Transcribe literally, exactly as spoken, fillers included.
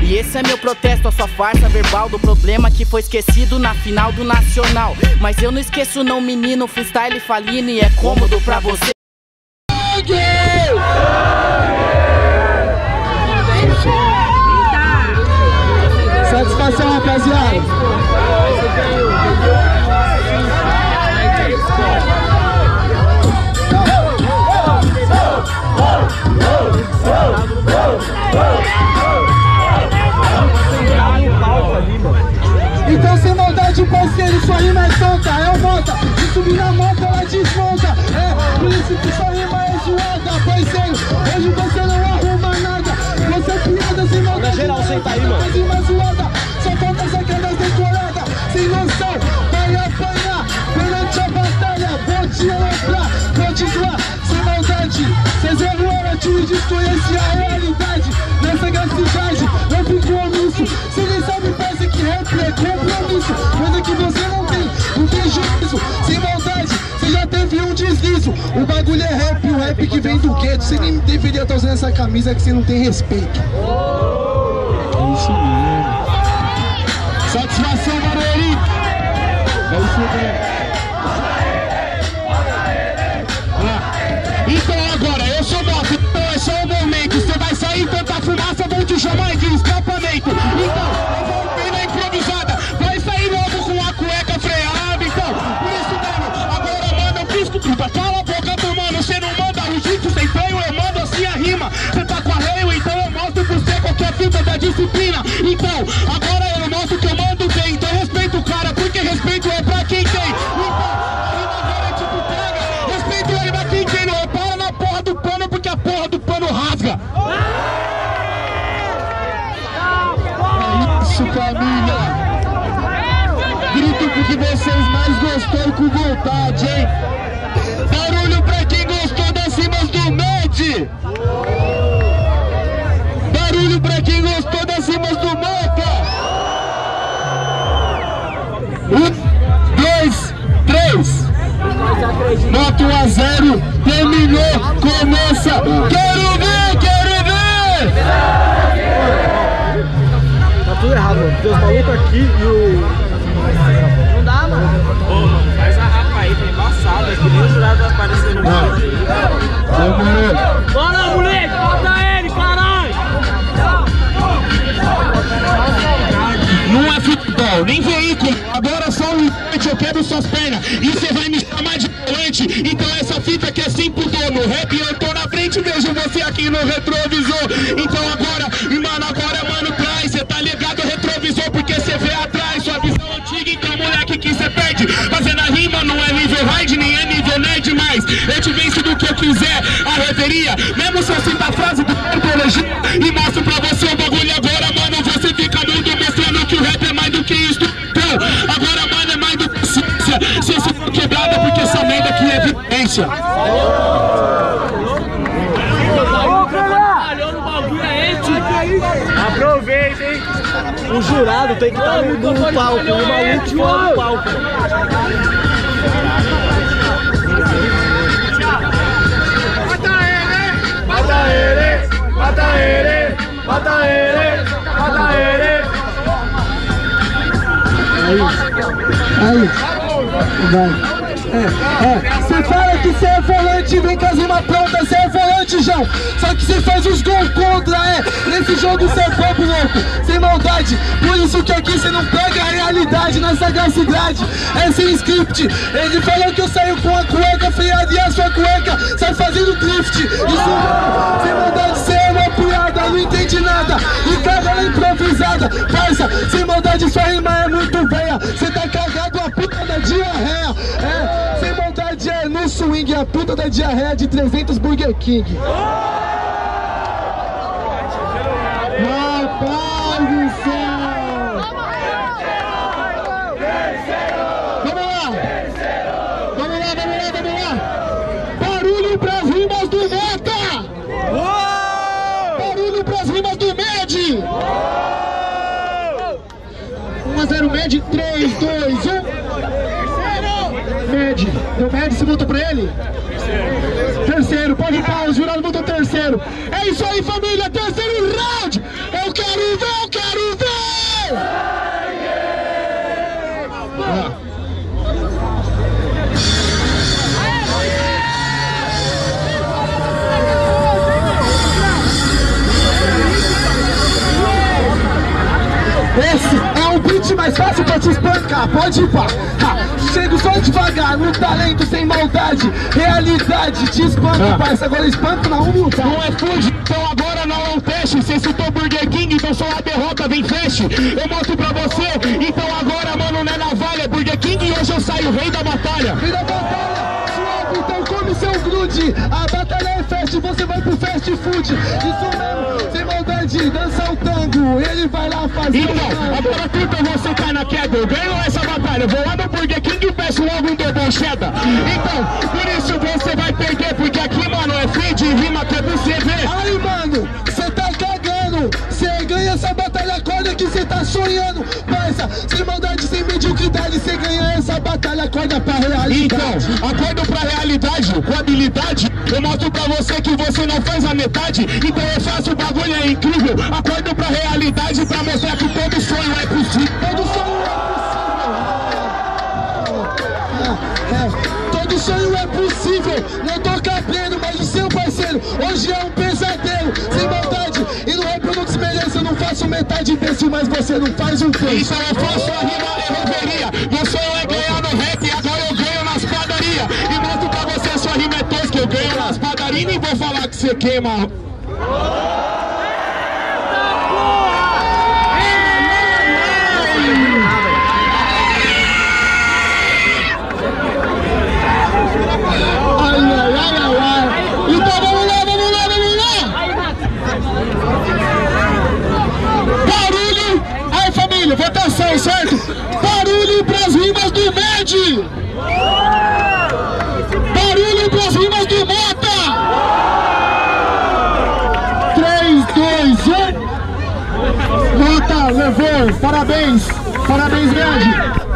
E esse é meu protesto, a sua farsa verbal do problema que foi esquecido na final do Nacional. Mas eu não esqueço não, menino, freestyle falindo e é cômodo pra você. Satisfação, rapaziada. Então sem maldade, parceiro, sua rima é tonta, é o volta. Se subir na moto, ela desmonta. É, por isso que sua rima é zoada, parceiro. Hoje você não arruma nada. Você é piada sem maldade. Na geral, senta aí, mano. Rima zoada, só falta sacadas decoradas. Sem noção, vai apanhar perante a batalha. Vou te aloprar, vou te zoar. Sem maldade, cê zerou ela, te desconhece a realidade. Nessa gracidade, não ficou omisso. Cê nem sabe, parça, que rap é compromisso. Coisa que você não tem, não tem juízo. Sem maldade, cê já teve um deslizo. O bagulho é rap, o rap que vem do gueto. Cê nem deveria estar usando essa camisa que cê não tem respeito. É isso mesmo. Satisfação, Barueri. É isso mesmo. Então agora, eu sou moto, então é só o momento. Você vai sair tanta fumaça, vão te chamar de escapamento. Então, eu vou vir na improvisada. Vai sair logo com a cueca freada. Então, por isso mesmo, agora mano, eu fiz com tudo. Cala a boca do mano, você não manda o jiu-jitsu sem freio, eu mando assim a rima. Você tá com arreio, então eu mostro pra você qual que é a fita da disciplina. Então, agora eu mostro que eu mando bem. Então respeito o cara, porque respeito é pra quem tem. Então, a rima agora é tipo pega. Respeito é pra quem tem, não repara na porra do pano, porque a porra do pano rasga. É isso, família. Grito porque vocês mais gostou com vontade, hein? Barulho pra quem gostou das rimas do Med. Barulho pra quem gostou das rimas do Mota. Um, dois, três. Nota um a zero, terminou, começa. Quero ver, quero ver. Tá tudo errado, mano. Tem os malucos aqui e o... Não dá, mano. Ô, mano, faz a rapa aí, tá embaçado. É que nem o jurado vai aparecer no vídeo aí. Bora, moleque, bota ele, caralho. Não é futebol, nem veículo. Agora só um instante, eu quebro suas pernas. E você vai me chamar de volante. Então essa fita que é sim pro dono. Rap, eu tô na frente, vejo você aqui no retrovisor. Então agora, mano, agora, mano, traz. Cê tá ligado, retrovisor, porque cê vê atrás. Sua visão antiga, então moleque que cê perde. Fazendo a rima não é nível hard, nem é nível nerd mais. Eu te venço do que eu quiser, a reveria. Mesmo se eu citar a frase do cartologia e mostro pra você o bagulho agora, mano, você fica mudo mostrando que o rap é mais do que isso. Então, agora, mano, é mais do que ciência. Se você for quebrada, porque essa merda aqui é vivência. Aproveita, hein? O jurado tem que estar no, no palco, o maluco fora do palco. Mata ele, mata ele, mata ele, mata ele. Aí, vai. É, é, cê fala que cê é volante, vem com as rimas prontas, cê é volante, João. Só que cê faz os gols contra, é. Nesse jogo cê é bobo, louco, sem maldade. Por isso que aqui cê não pega a realidade na sagacidade. É sem script. Ele falou que eu saio com a cueca freada e a sua cueca sai fazendo drift. Isso não, sem maldade, cê é uma piada, não entende nada. E caga na improvisada, parça, sem maldade, sua rima é muito velha. Cê tá cagado a puta da diarreia, é. Sem maldade é no swing, a puta da diarreia de trezentos Burger King. Rapaz do céu! Vamos lá! Vamos lá, vamos lá, vamos lá! Barulho pras rimas do Meta! Barulho pras rimas do Med! um a zero Med, três, dois, um. Med, deu Med, você votou pra ele? Terceiro. Terceiro, pode ir, o jurado votou terceiro. É isso aí, família, terceiro round! Eu quero ver, eu quero Esse é um beat mais fácil pra te espancar, pode ir pá. Ha, chego só devagar, no talento, sem maldade. Realidade, te espanto, ah. parça. Agora espanto na humildade. Não é fude, então agora não é um teste. Cê citou Burger King, então só a derrota vem flash. Eu mostro pra você, então agora, mano, não é navalha. É Burger King e hoje eu saio rei da batalha. Rei da batalha, suave, então come seu grude. A batalha é fast, você vai pro fast food. Isso mesmo, sem maldade, dança o tango. Ele vai lá fazer então, o agora curta, você cai na queda. Eu ganho essa batalha, vou lá no Burger King e peço logo um double cheddar. Então, por isso você vai perder, porque aqui, mano, é fim de rima que é você ver. Aí, mano, cê tá cagando. Cê ganha essa batalha, acorda que cê tá sonhando. Parça, sem maldade, sem mediocridade, cê ganha essa batalha, acorda pra realidade. Então, acordo pra realidade, com habilidade. Eu mostro pra você que você não faz a metade. Então eu faço o bagulho, é incrível. Acordo pra realidade pra mostrar que todo sonho é possível. Todo sonho é possível. É, é. Todo sonho é possível. Não tô cabendo, mas o seu parceiro hoje é um pesadelo. Sem maldade, e no rap eu não desmereço. Eu não faço metade desse, mas você não faz um terço. Então eu faço a rima, é reveria. Meu sonho é ganhar no rap, agora eu ganho nas padarias. E mostro pra você, a sua rima é tosca. Eu ganho nas padarias e nem vou falar que você queima. Votação, certo? Barulho pras rimas do Med! Barulho pras rimas do Mota! três, dois, um. Mota levou, parabéns! Parabéns, Med!